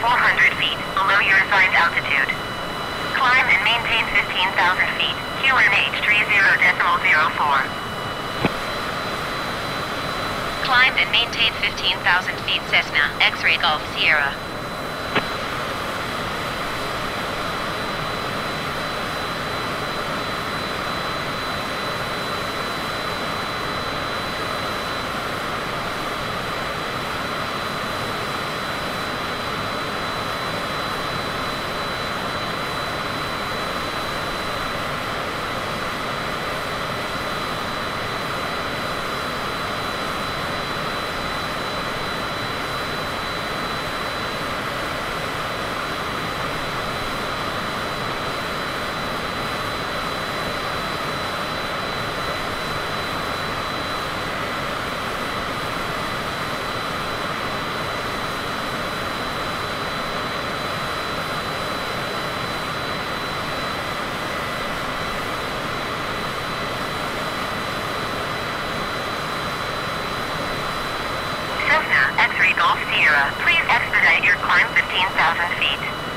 400 feet below your assigned altitude. Climb and maintain 15,000 feet. QNH 30.04. Climb and maintain 15,000 feet Cessna, X-Ray Golf Sierra. X-Ray Golf Sierra, please expedite your climb 15,000 feet.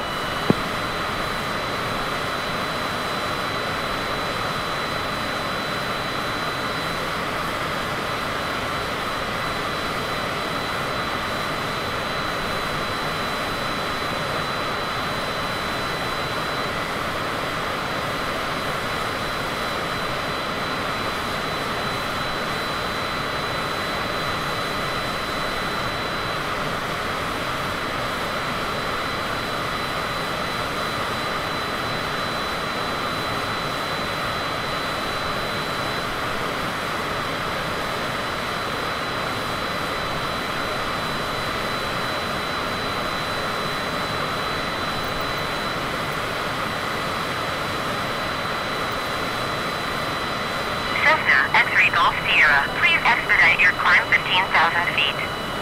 X-Ray Golf Sierra, please expedite your climb 15,000 feet.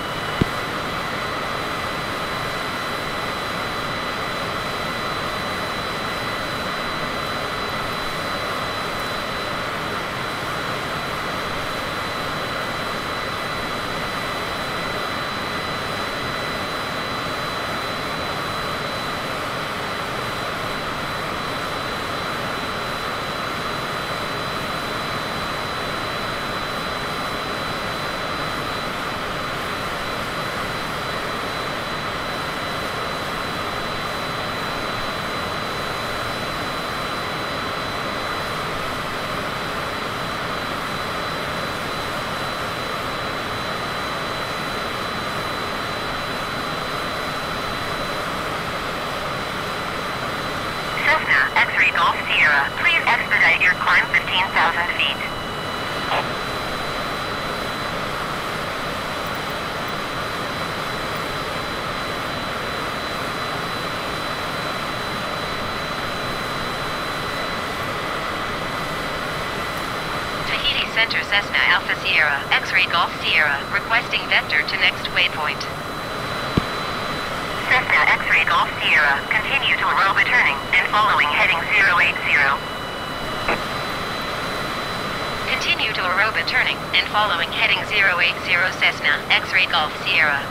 X-Ray Golf Sierra, please expedite your climb 15,000 feet. Tahiti Center Cessna Alpha Sierra, X-Ray Golf Sierra, requesting vector to next waypoint. Cessna X-Ray Golf Sierra, continue to aeroba turning and following heading 080. Continue to aeroba turning and following heading 080 Cessna X-Ray Golf Sierra.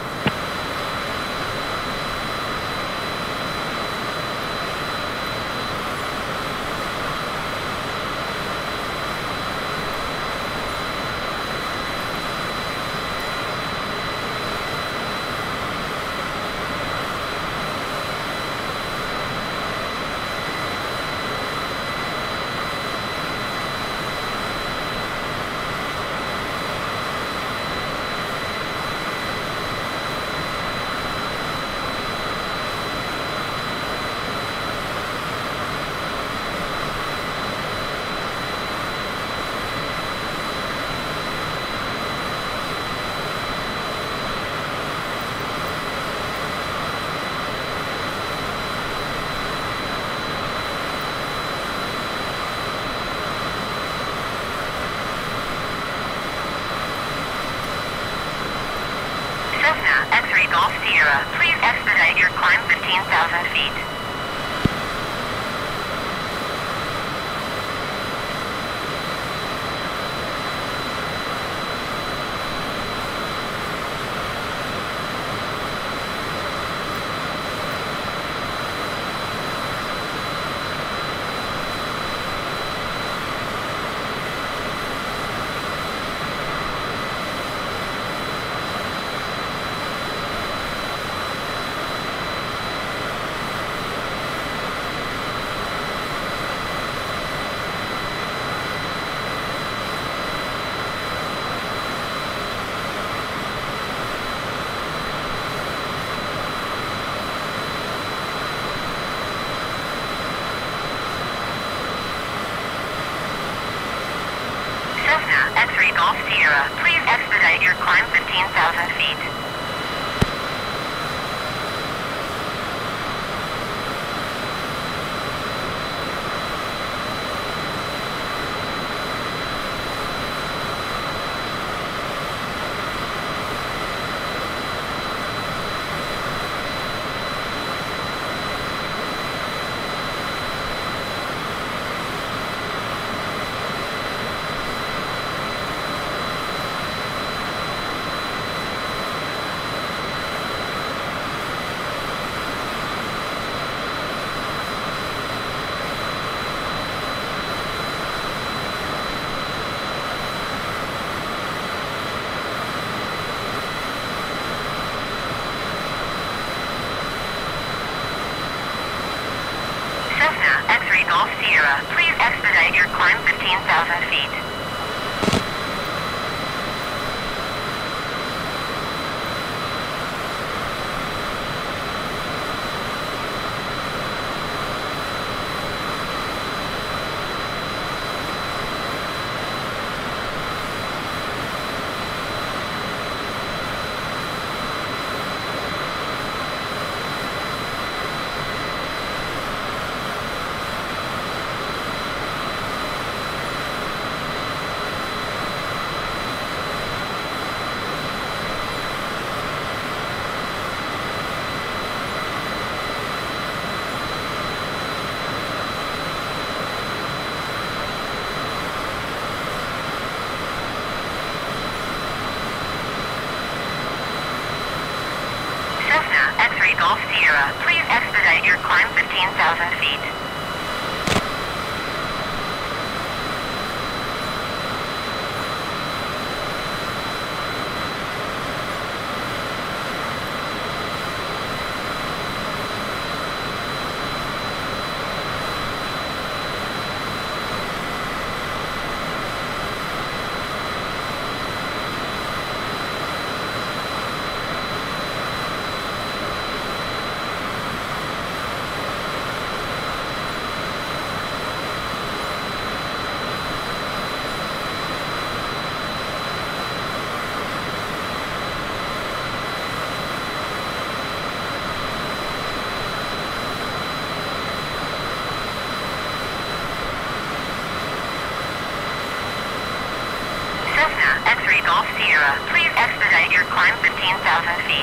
X-Ray Golf Sierra, please expedite your climb 15,000 feet. Golf Sierra, please expedite your climb 15,000 feet. X-Ray Golf Sierra, please expedite your climb 15,000 feet. X-Ray Golf Sierra, please expedite your climb 15,000 feet. X-Ray Golf Sierra, please expedite your climb 15,000 feet.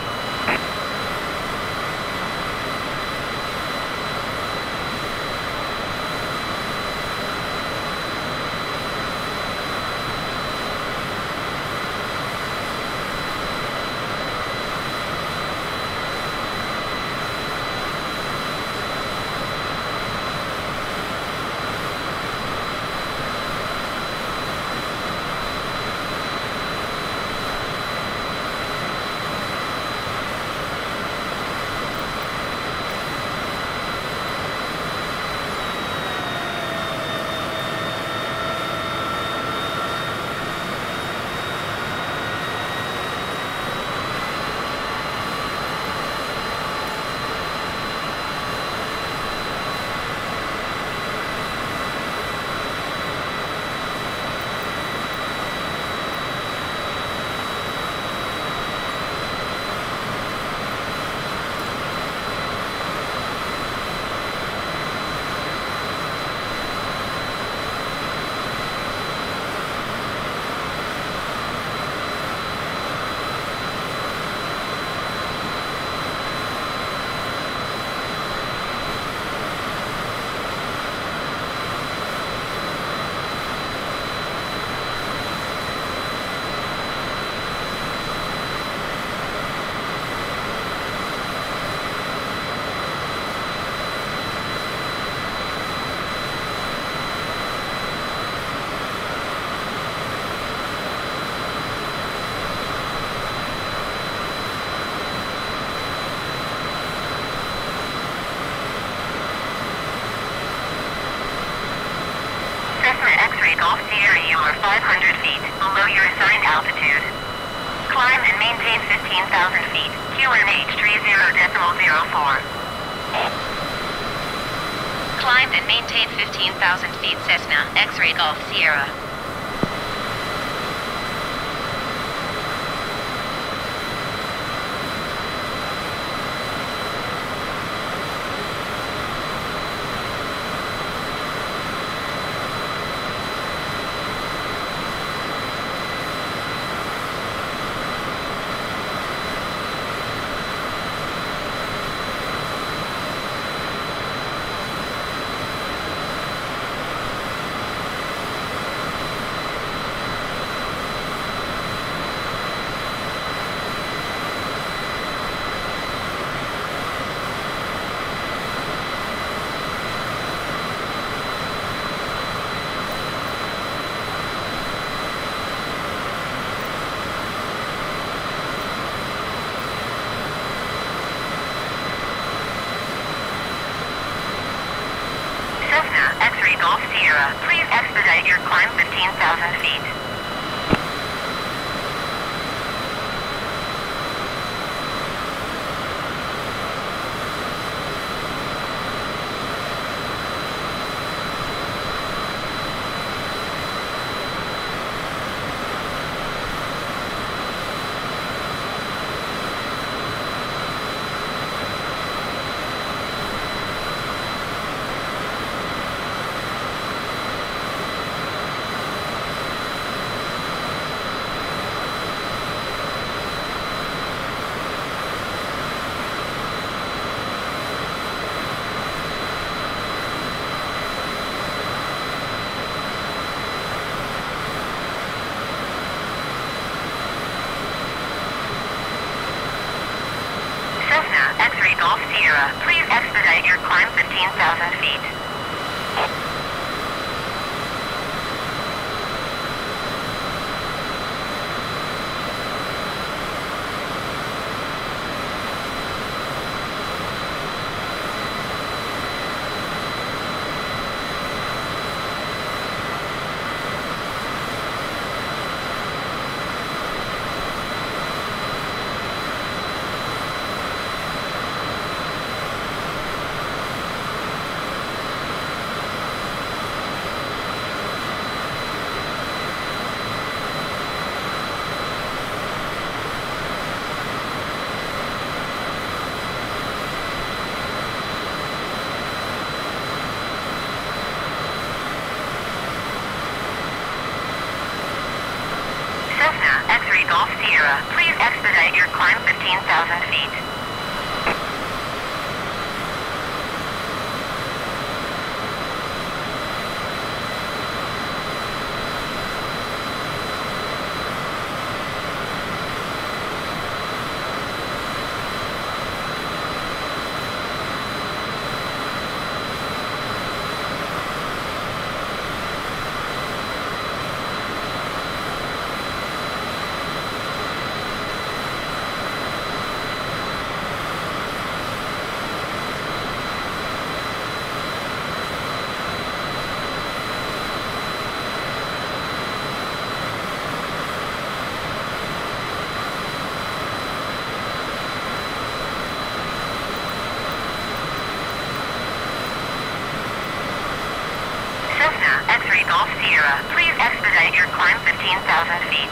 X-Ray Golf Sierra, you are 500 feet below your assigned altitude. Climb and maintain 15,000 feet. QNH 30.04. Climbed and maintain 15,000 feet Cessna X-Ray Golf Sierra. Golf Sierra, please expedite your climb 15,000 feet. X-Ray Golf Sierra, please expedite your climb 15,000 feet. X-Ray Golf Sierra, please expedite your climb 15,000 feet. X-Ray Golf Sierra, please expedite your climb 15,000 feet.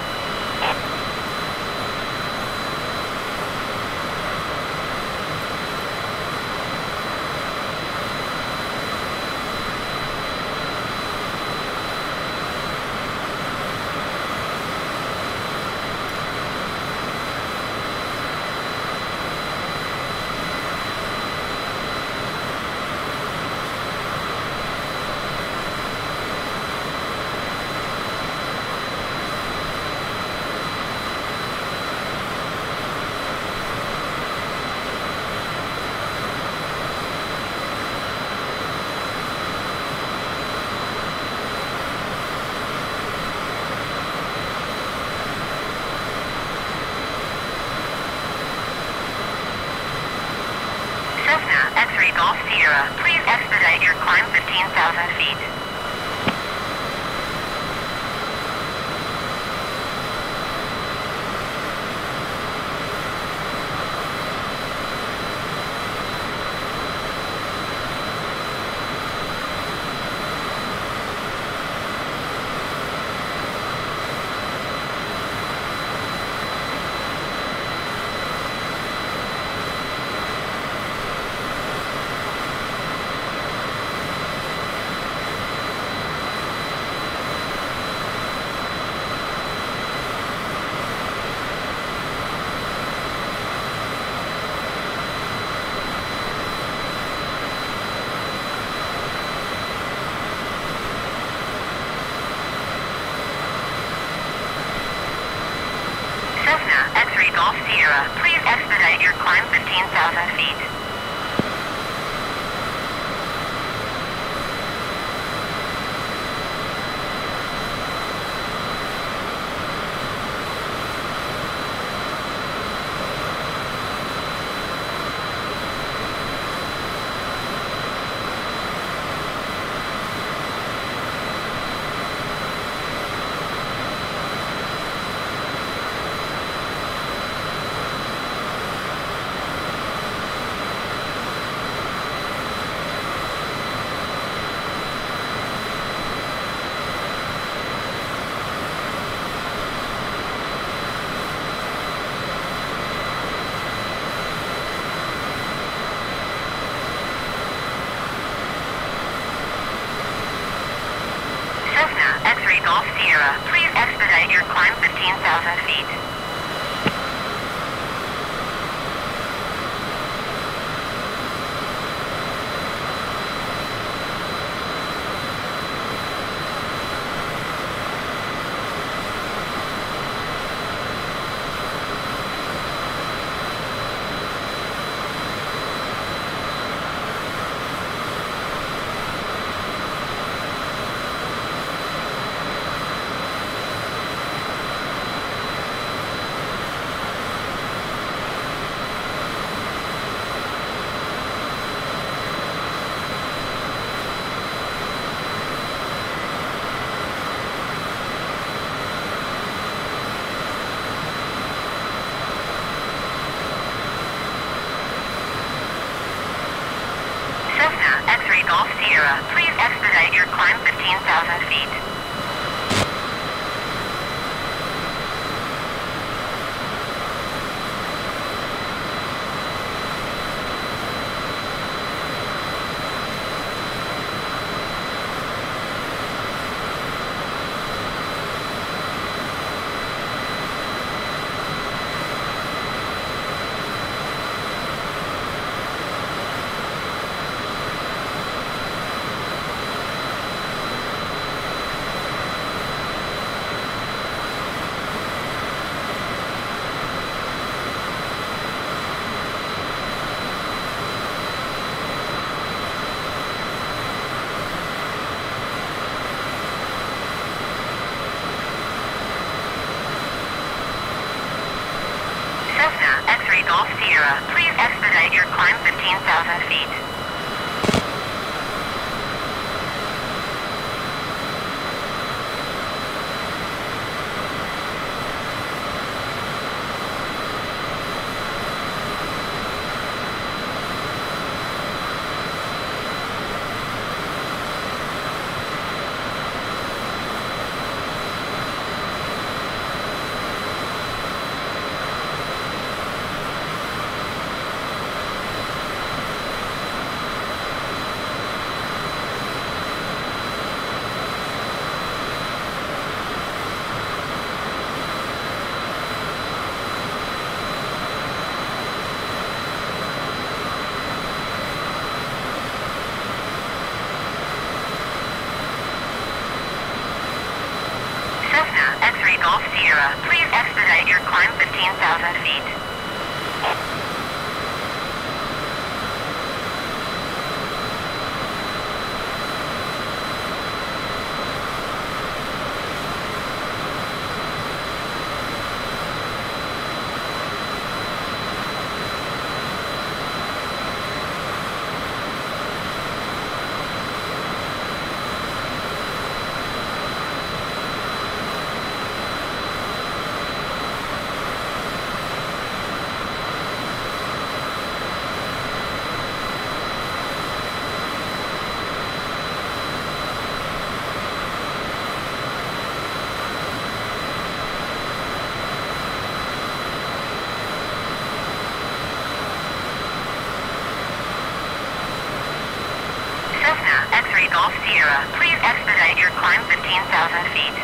X-Ray Golf Sierra, please expedite your climb 15,000 feet. X-Ray Golf Sierra, please expedite your climb 15,000 feet. Golf Sierra, please expedite your climb 15,000 feet. X-Ray Golf Sierra, please expedite your climb 15,000 feet. X-Ray Golf Sierra, please expedite your climb 15,000 feet. X-Ray Golf Sierra, please expedite your climb 15,000 feet. X-Ray Golf Sierra, please expedite your climb 15,000 feet.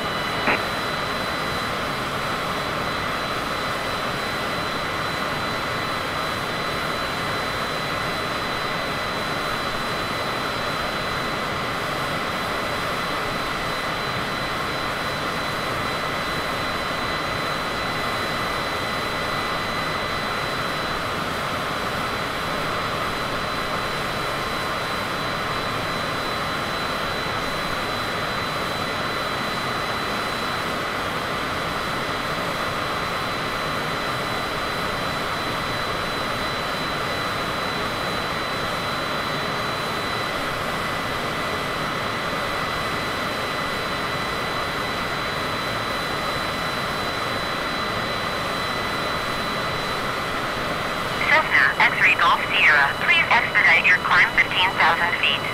X-Ray Golf Sierra, please expedite your climb 15,000 feet.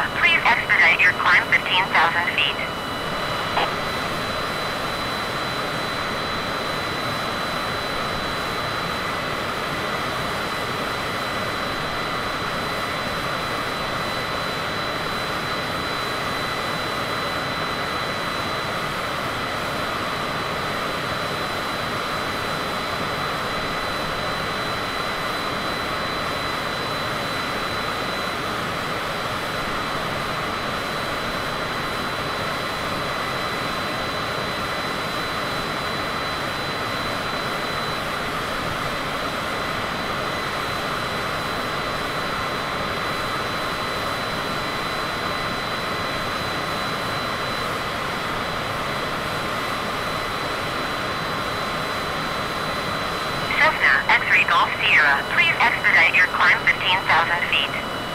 Sierra, please expedite your climb 15,000 feet. X-Ray Golf Sierra, please expedite your climb 15,000 feet.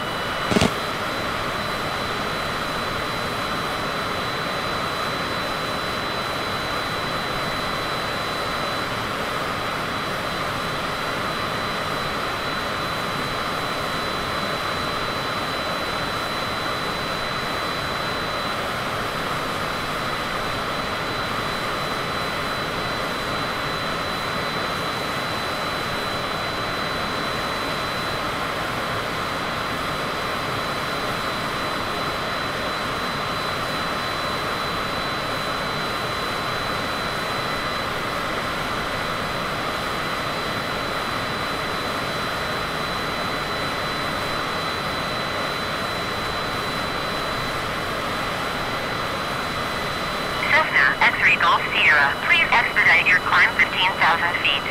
X-Ray Golf Sierra, please expedite your climb 15,000 feet.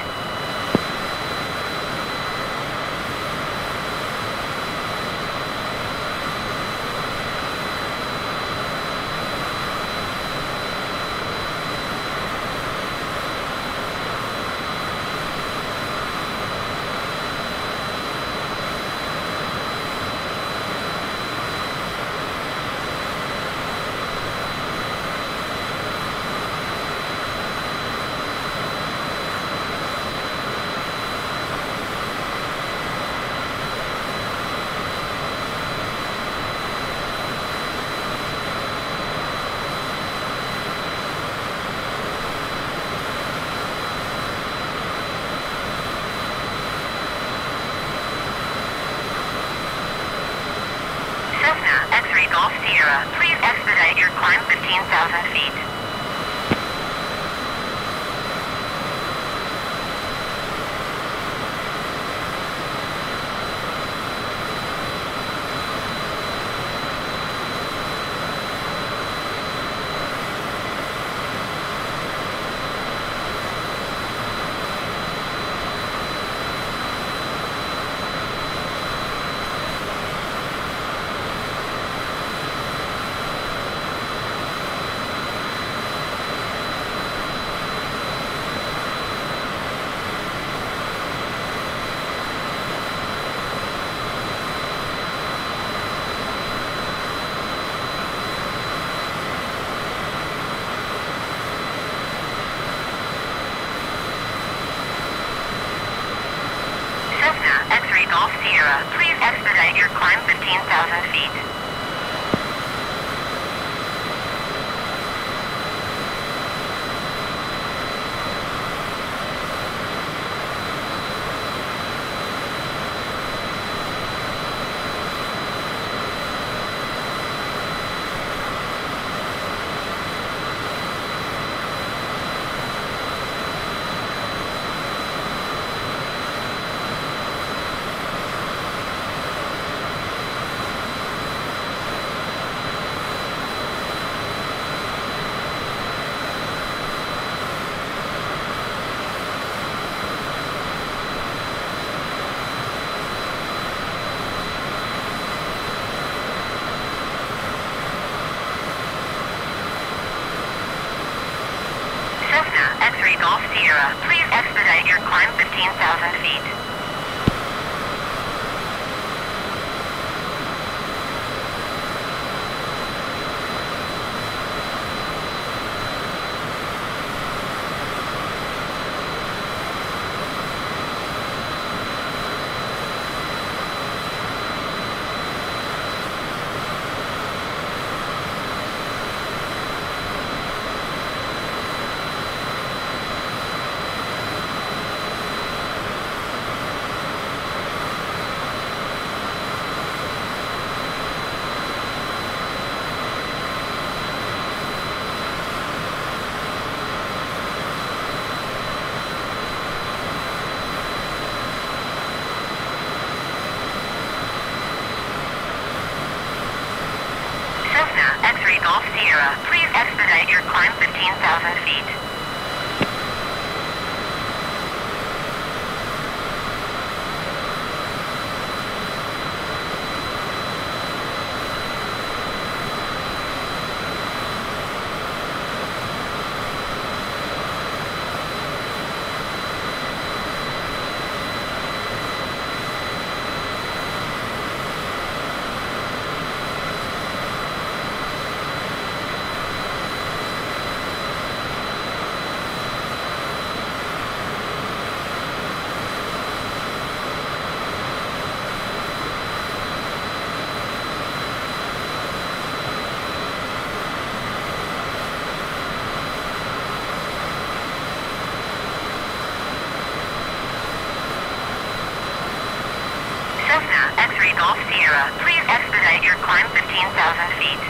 X-Ray Golf Sierra, please expedite your climb 15,000 feet. X-Ray Golf Sierra, please expedite your climb 15,000 feet. X-Ray Golf Sierra, please expedite your climb 15,000 feet. Golf Sierra, please expedite your climb 15,000 feet. Cessna X-Ray Golf Sierra, please expedite your climb 15,000 feet.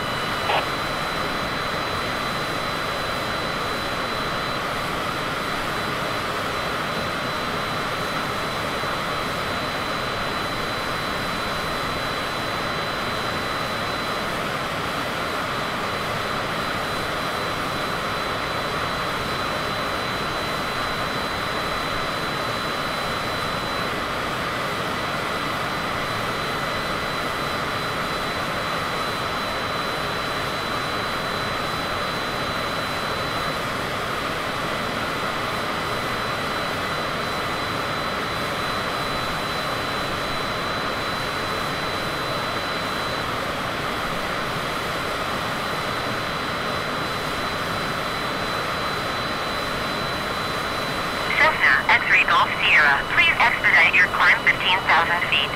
X-Ray Golf Sierra, please expedite your climb 15,000 feet.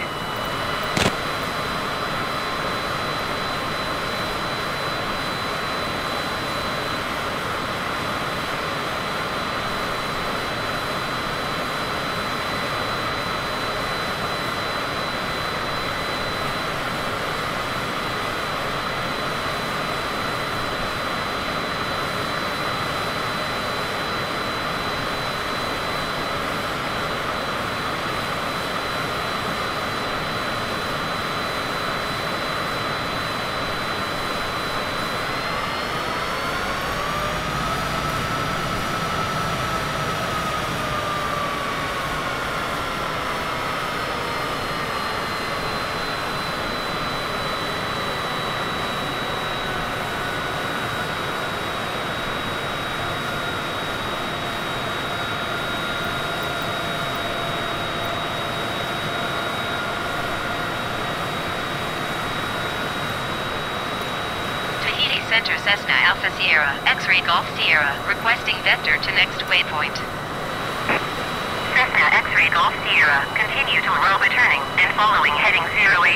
Center Cessna Alpha Sierra, X-Ray Golf Sierra, requesting vector to next waypoint. Cessna X-Ray Golf Sierra, continue to Aruba turning and following heading 080.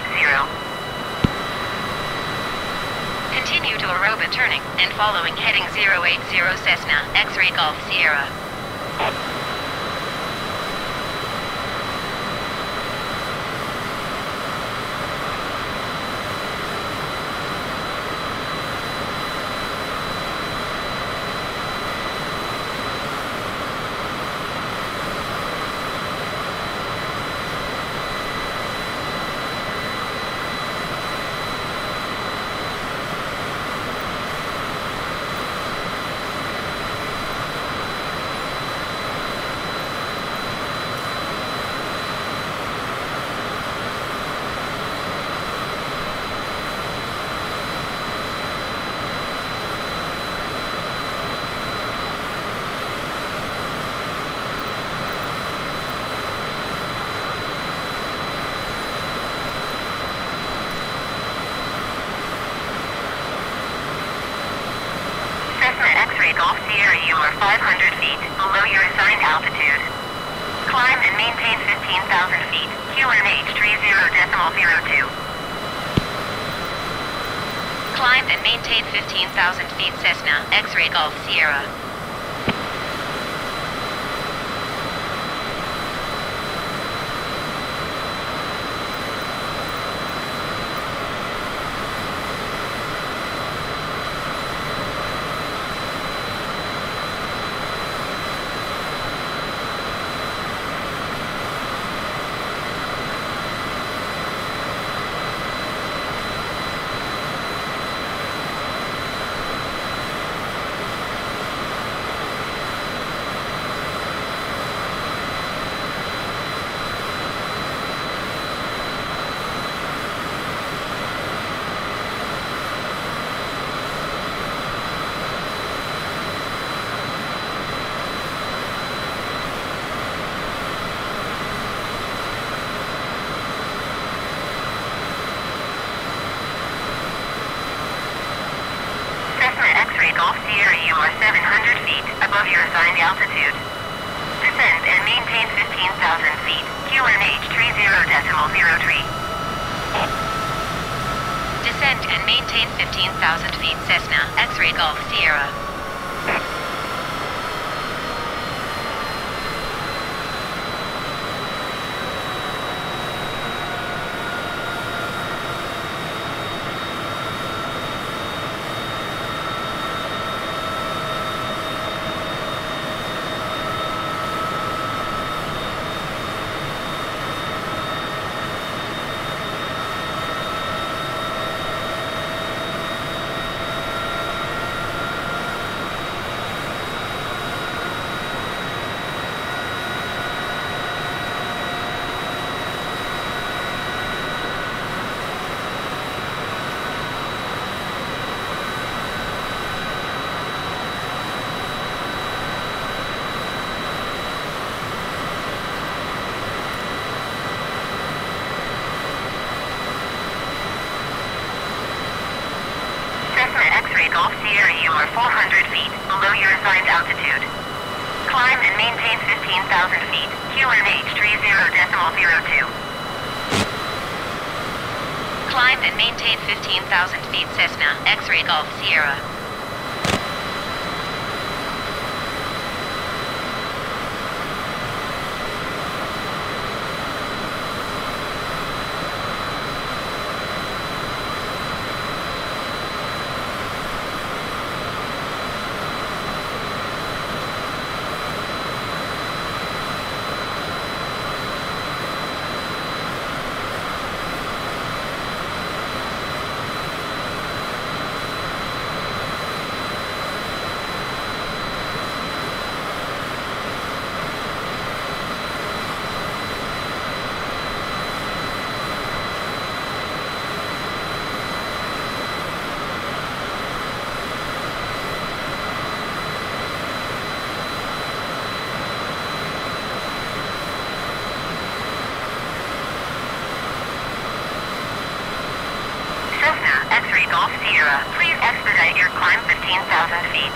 Continue to Aruba turning and following heading 080 Cessna X-Ray Golf Sierra. Golf Sierra, you are 500 feet below your assigned altitude. Climb and maintain 15,000 feet. QNH 30.02. Climb and maintain 15,000 feet Cessna X-Ray Golf Sierra. above your assigned altitude. Descend and maintain 15,000 feet. QNH 30.03. Descend and maintain 15,000 feet. Cessna, X-Ray Golf Sierra. X-Ray Golf Sierra, you are 400 feet below your assigned altitude. Climb and maintain 15,000 feet. QNH 30.02. Climb and maintain 15,000 feet. Cessna, X-Ray Golf Sierra. X-Ray Golf Sierra, please expedite your climb 15,000 feet.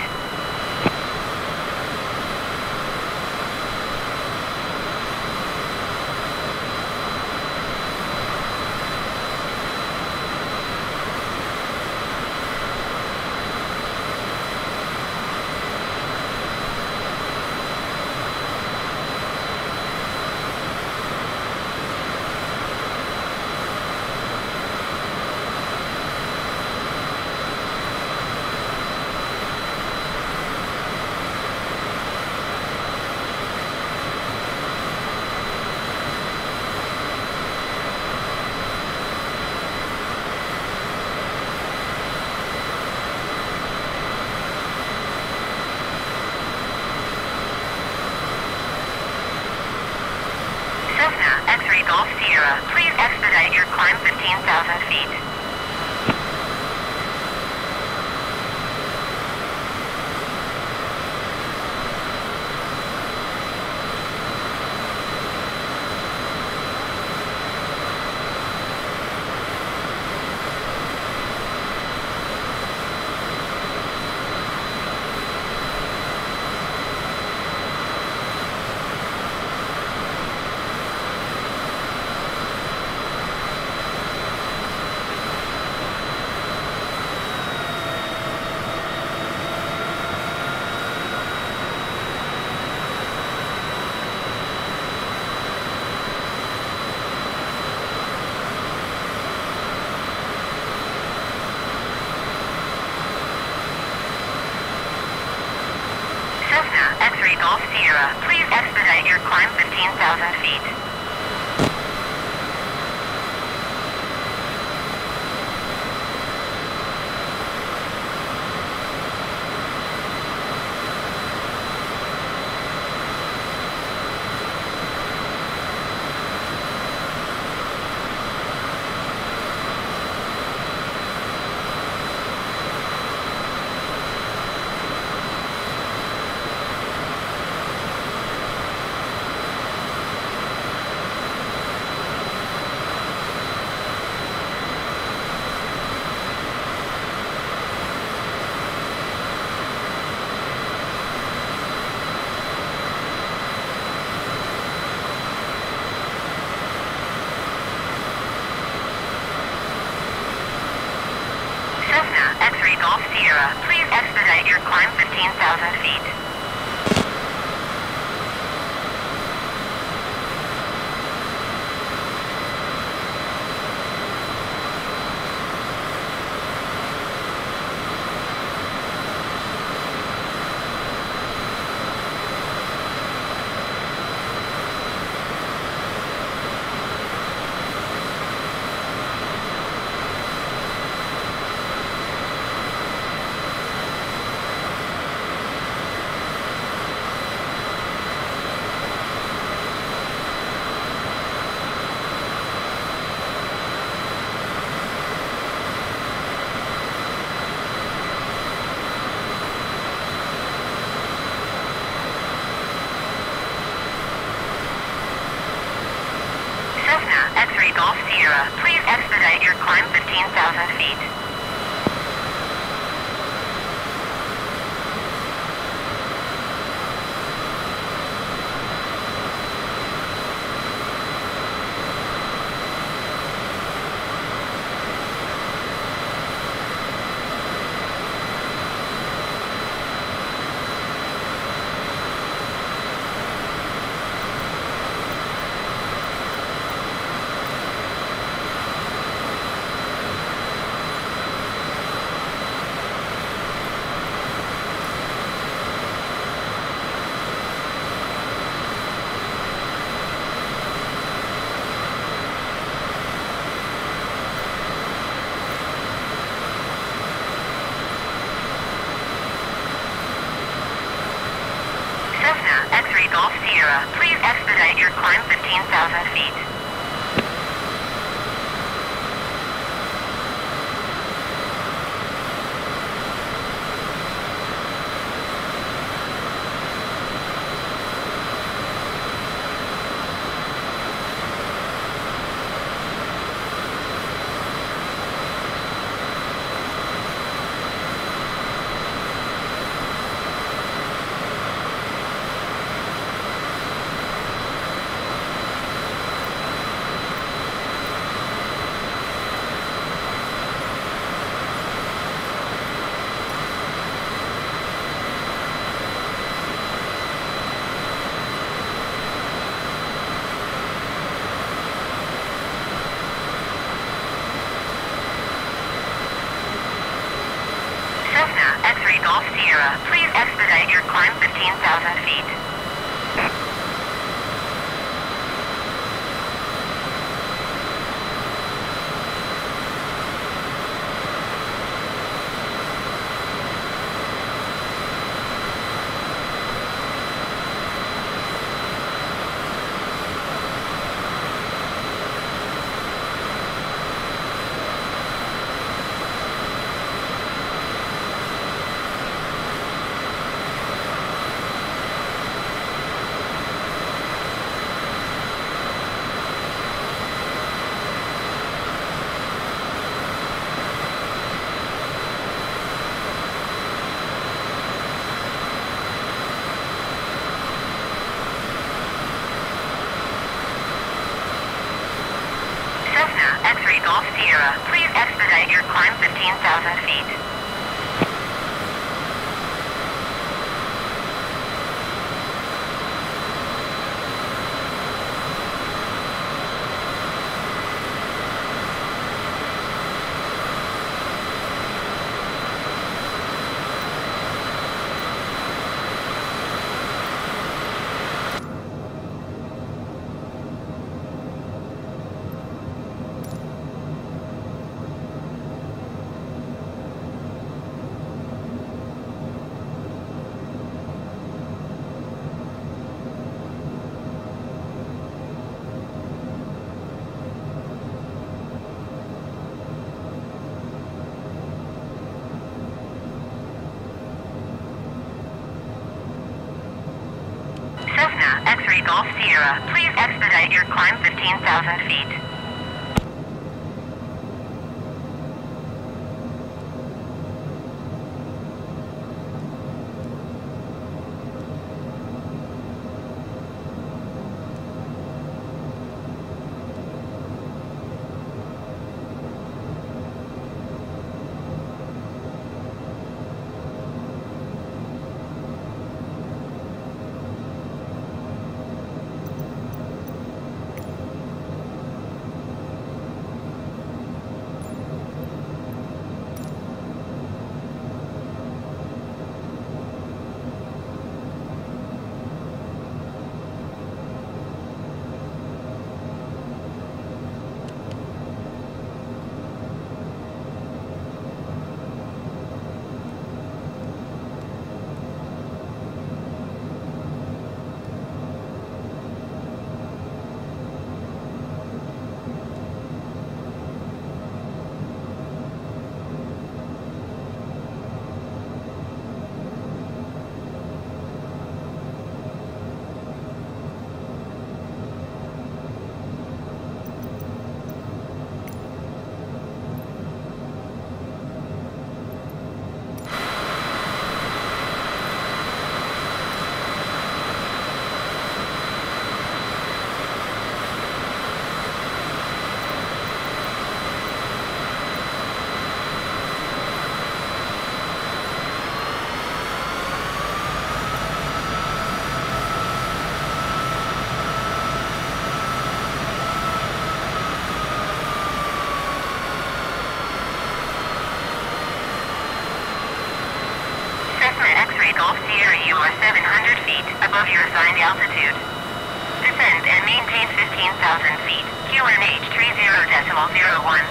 X-Ray Golf Sierra, please expedite your climb 15,000 feet. X-Ray Golf Sierra, please expedite your climb 15,000 feet. Golf Sierra, please expedite your climb 15,000 feet. X-Ray Golf Sierra, please expedite your climb 15,000 feet. X-Ray Golf Sierra, please expedite your climb 15,000 feet. X-Ray Golf Sierra, please expedite your climb 15,000 feet. X-Ray Golf Sierra, please expedite your climb 15,000 feet. X-Ray Golf Sierra, please expedite your climb 15,000 feet. X-Ray Golf Sierra, you are 700 feet above your assigned altitude. Descend and maintain 15,000 feet. QNH 30.01.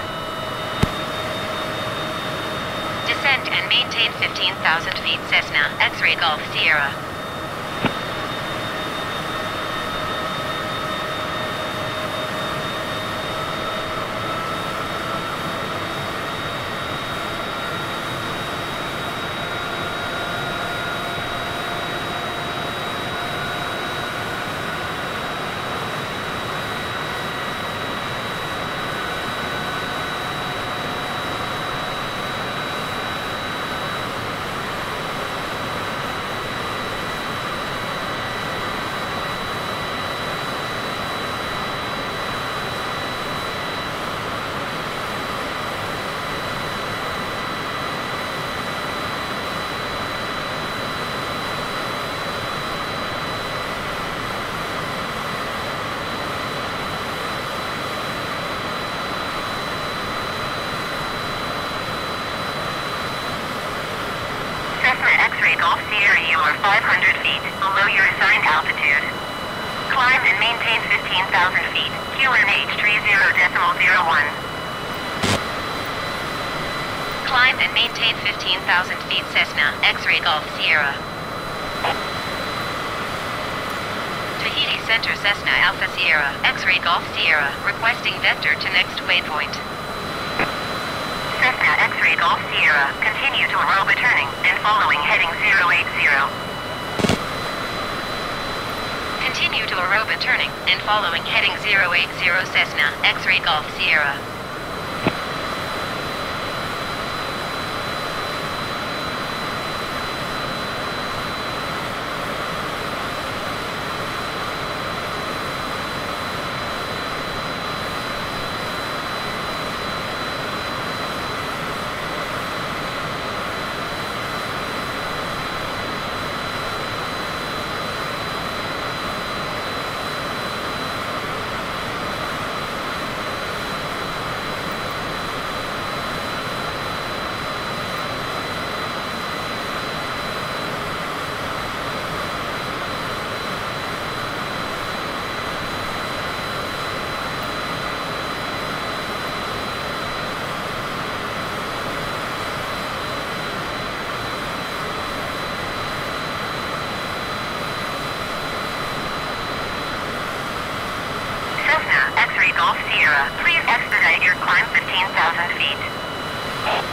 Descend and maintain 15,000 feet. Cessna X-Ray Golf Sierra. X-Ray Golf Sierra, you are 500 feet below your assigned altitude. Climb and maintain 15,000 feet. QNH 30.01. Climb and maintain 15,000 feet. Cessna X-Ray Golf Sierra. Tahiti Center Cessna Alpha Sierra X-Ray Golf Sierra, requesting vector to next waypoint. Cessna X-Ray Golf Sierra, continue to Aruba turning and following heading 080. Continue to Aruba turning and following heading 080. Cessna X-Ray Golf Sierra. X-Ray Golf Sierra, please expedite your climb 15,000 feet.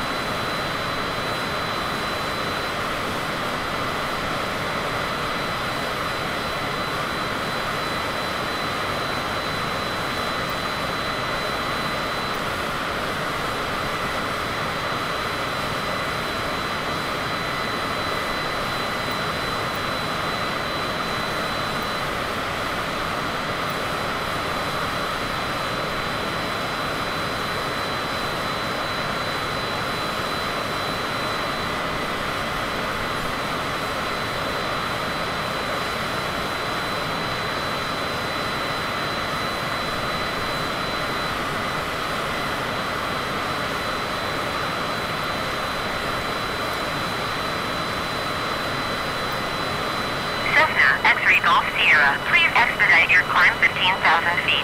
X-Ray Golf Sierra, please expedite your climb 15,000 feet.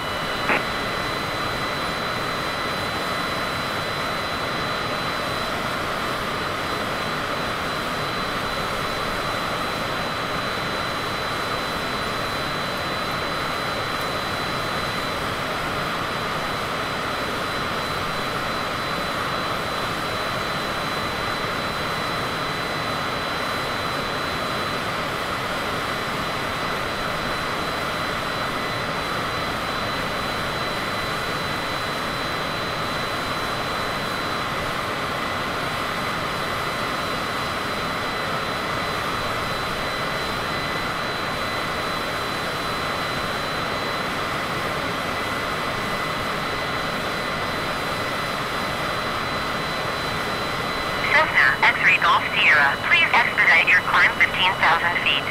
X-Ray Golf Sierra, please expedite your climb 15,000 feet.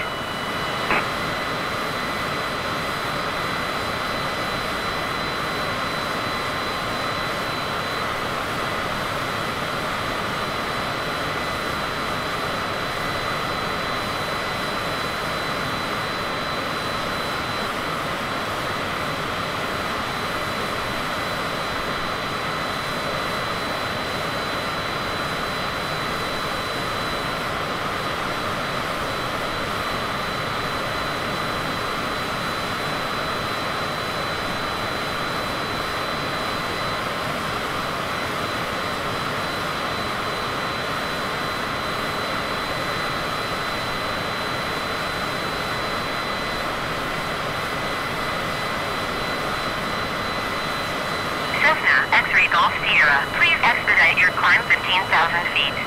Golf Sierra, please expedite your climb 15,000 feet.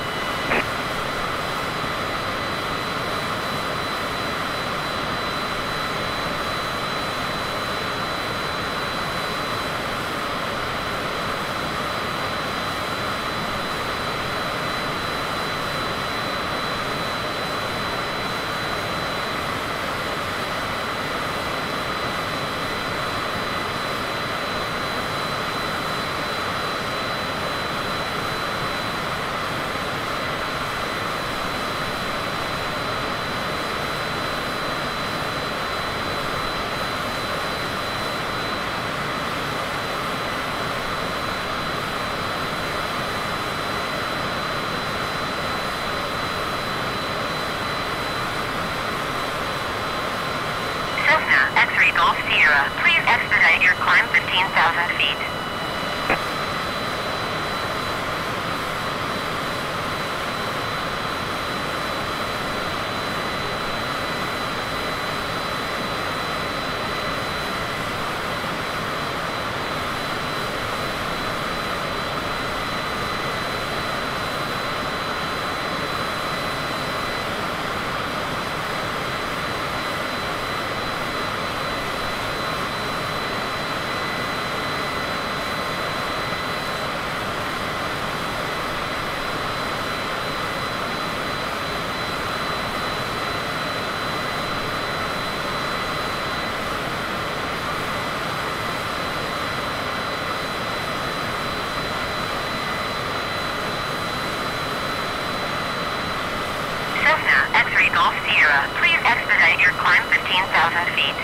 X-Ray Golf Sierra, please expedite your climb 15,000 feet. X-Ray Golf Sierra, please expedite your climb 15,000 feet.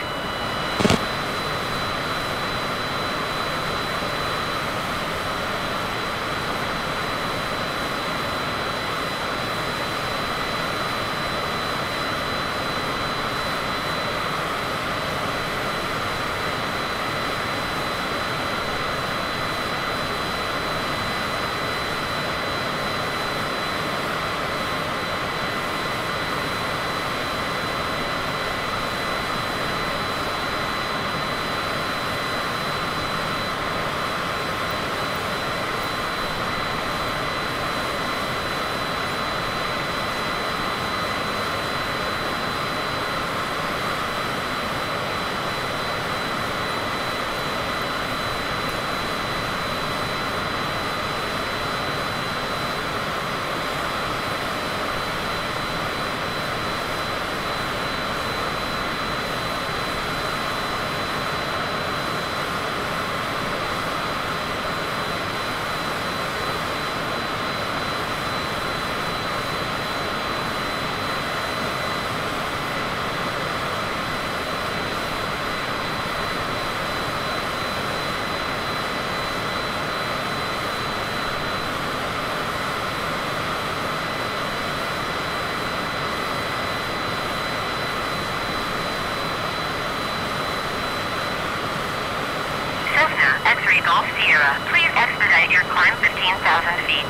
X-Ray Golf Sierra, please expedite your climb 15,000 feet.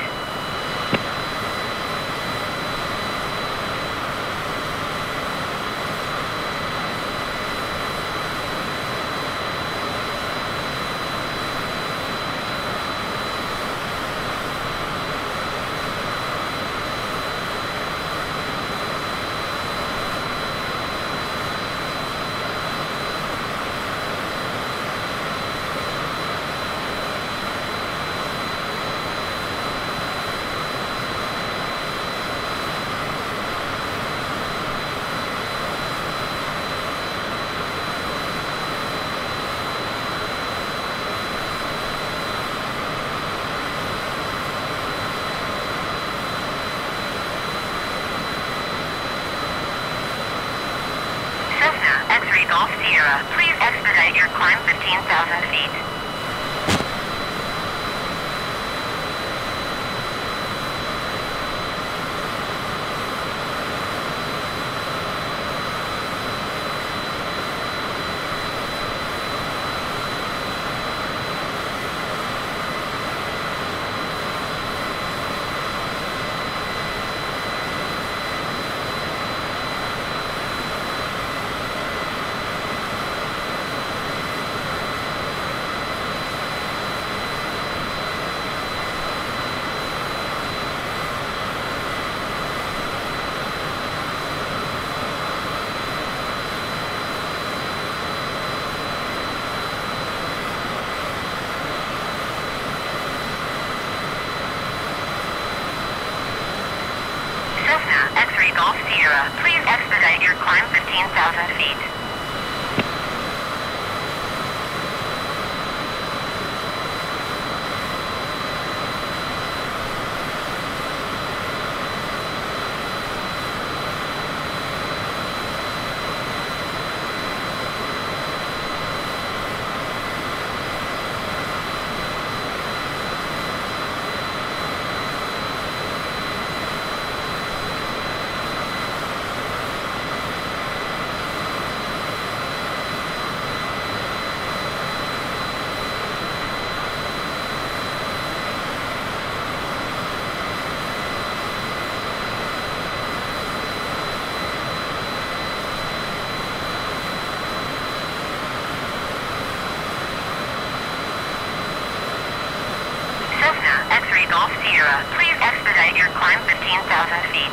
X-Ray Golf Sierra, please expedite your climb 15,000 feet. Golf Sierra, please expedite your climb 15,000 feet. Golf Sierra, please expedite your climb 15,000 feet.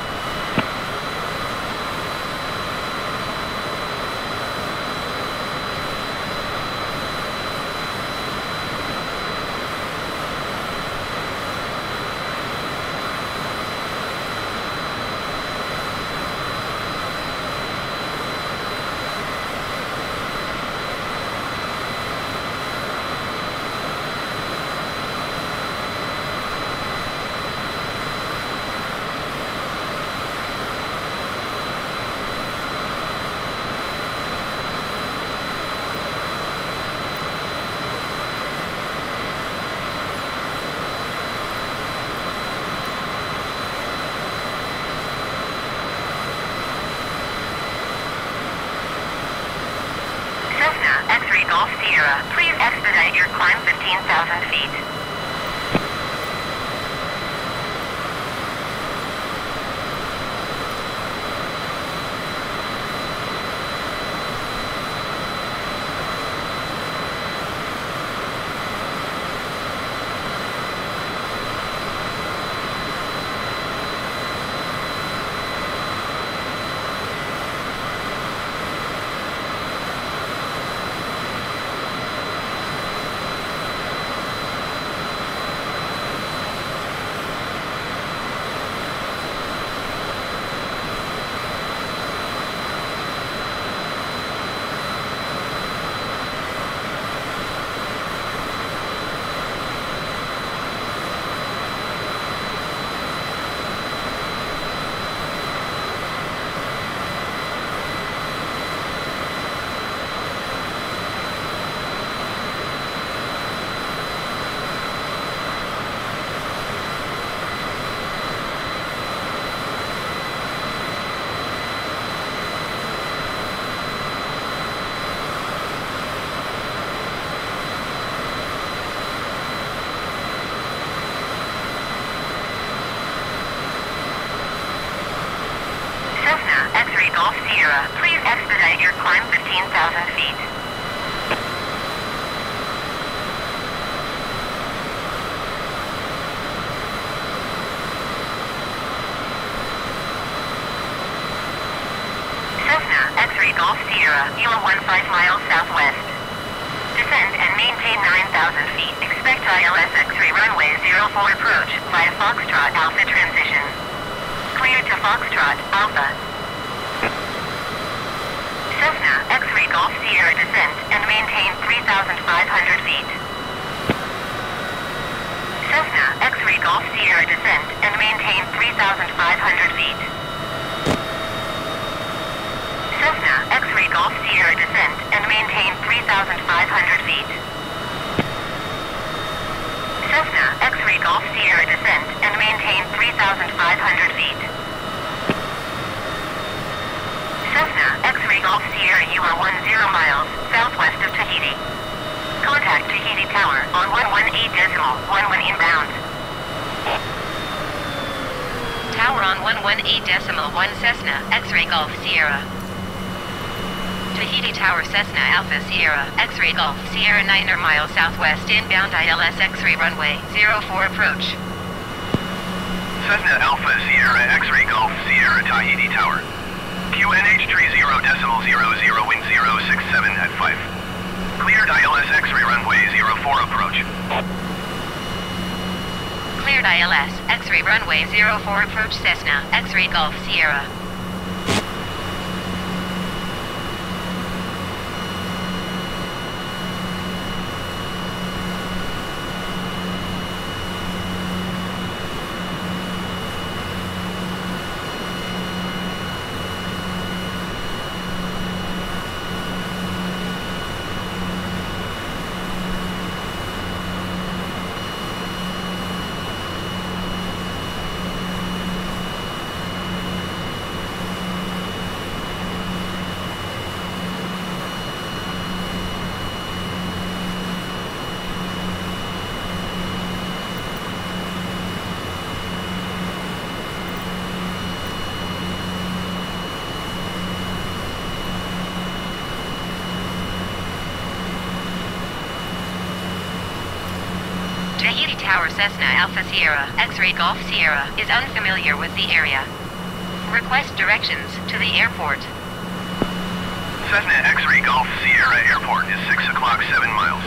X-Ray Golf Sierra, please expedite your climb 15,000 feet. X-Ray Golf Sierra, please expedite your climb 15,000 feet. Cessna X-Ray Golf Sierra, you are 15 miles southwest. Descend and maintain 9,000 feet. Expect ILS X-Ray runway 04 approach via Foxtrot Alpha transition. Cleared to Foxtrot Alpha. Cessna X-Ray Golf Sierra descend and maintain 3,500 feet. Cessna X-Ray Golf Sierra descend and maintain 3,500 feet. Cessna X-Ray Golf Sierra descend and maintain 3,500 feet. Cessna X-Ray Golf Sierra descend and maintain 3,500 feet. Cessna X-Ray Golf Sierra, you are 10 miles southwest of Tahiti. Contact Tahiti Tower on 118.11 inbound. Tower on 118.1 Cessna X-Ray Golf Sierra. Tahiti Tower Cessna Alpha Sierra X-Ray Golf Sierra 9 miles southwest inbound ILS X-Ray runway 04 approach. Cessna Alpha Sierra X-Ray Golf Sierra Tahiti Tower. QNH 30.00 wind 067 at 5. Cleared ILS X-Ray runway 04 approach. Cleared Cleared ILS, X-ray runway 04 approach Cessna, X-ray Golf Sierra. Tahiti Tower Cessna Alpha Sierra, X-ray Golf Sierra, is unfamiliar with the area. Request directions to the airport. Cessna X-ray Golf Sierra Airport is 6 o'clock 7 miles.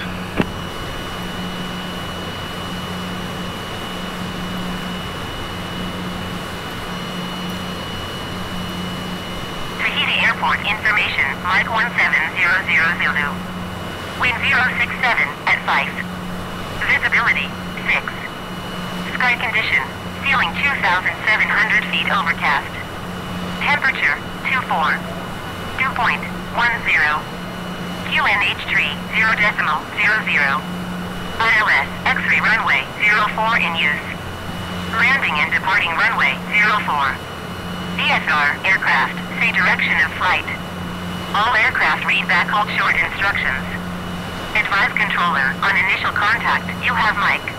Tahiti Airport information, Mike 1700 Zulu. Wind 067 at 5. Visibility, 6. Sky condition, ceiling 2,700 feet overcast. Temperature, 24. Dew point, 10. QNH tree, 0.00. ILS, X-ray runway, 04 in use. Landing and departing runway, 04. DSR, aircraft, say direction of flight. All aircraft read back hold short instructions. Advise controller, on initial contact, you have Mike.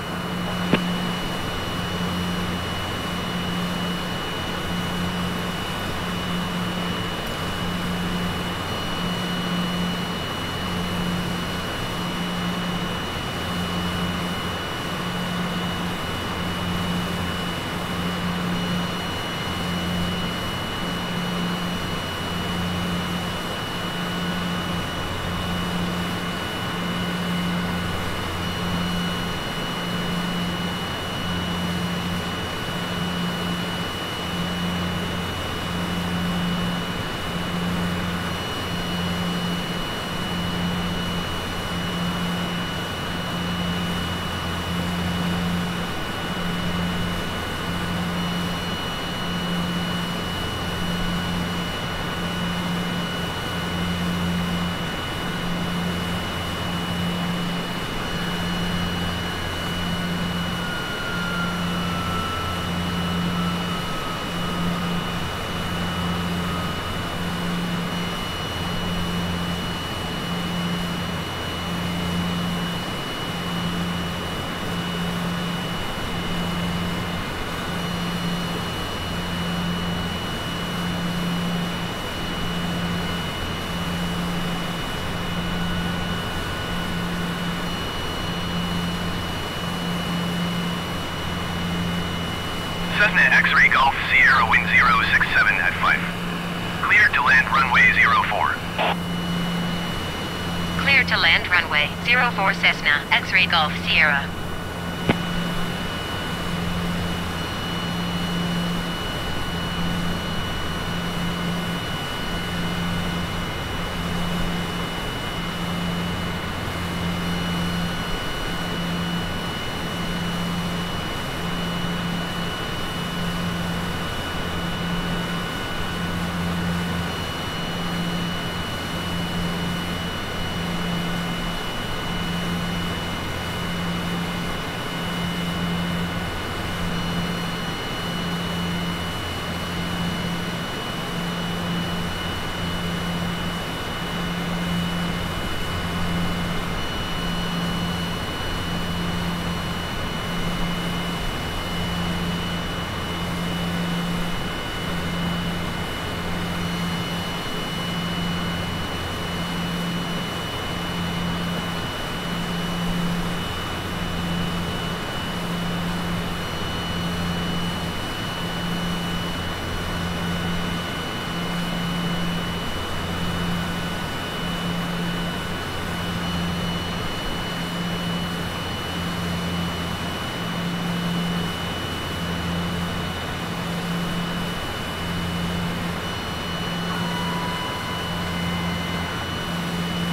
Cessna X-ray Golf Sierra wind 067 at 5. Cleared to land runway 04. Cleared to land runway 04 Cessna, X-ray Golf Sierra.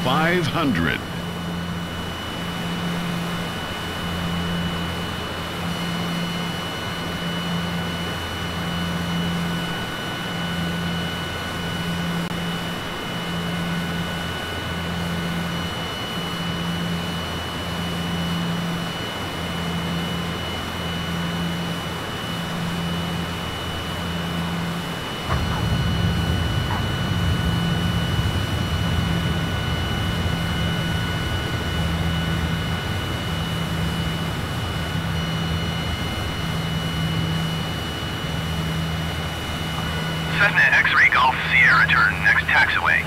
500. Cessna X-Ray Golf Sierra turn next taxiway.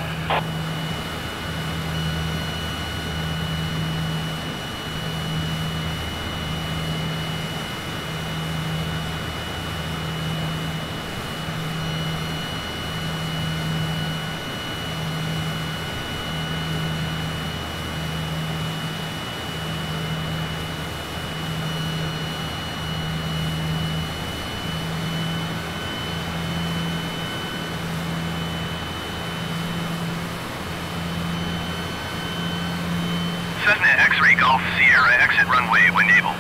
Cessna X-Ray Golf Sierra exit runway when able.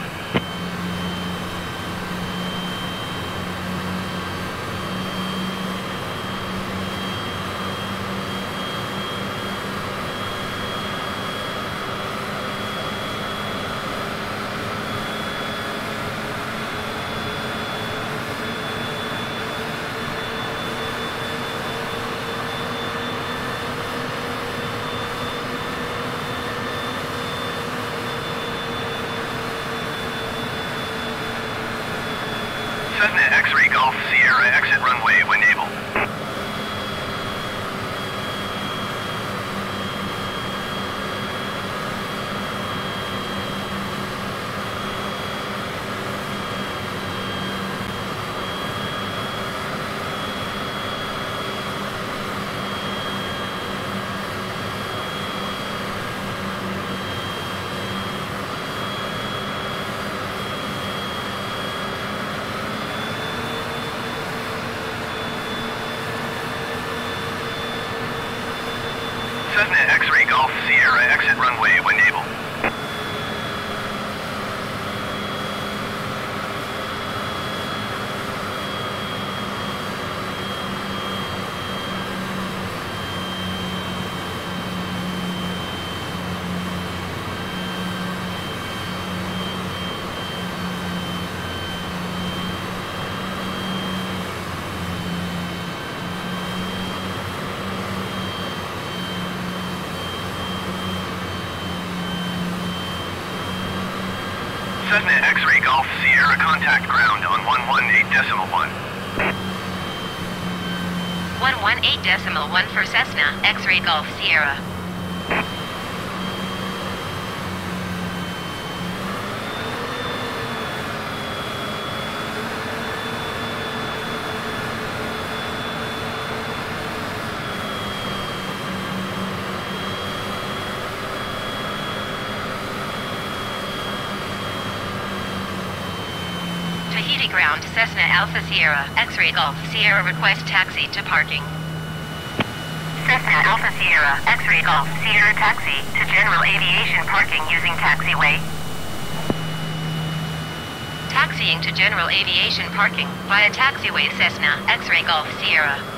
Cessna X-Ray Golf Sierra exit runway when able. Cessna X-Ray Golf Sierra exit runway when able. Cessna X-Ray Golf Sierra contact ground on 118.1. 118.1 for Cessna X-Ray Golf Sierra. Tahiti ground Cessna Alpha Sierra X-Ray Golf Sierra request taxi to parking. Cessna Alpha Sierra X-Ray Golf Sierra taxi to general aviation parking using taxiway. Taxiing to general aviation parking via taxiway Cessna X-Ray Golf Sierra.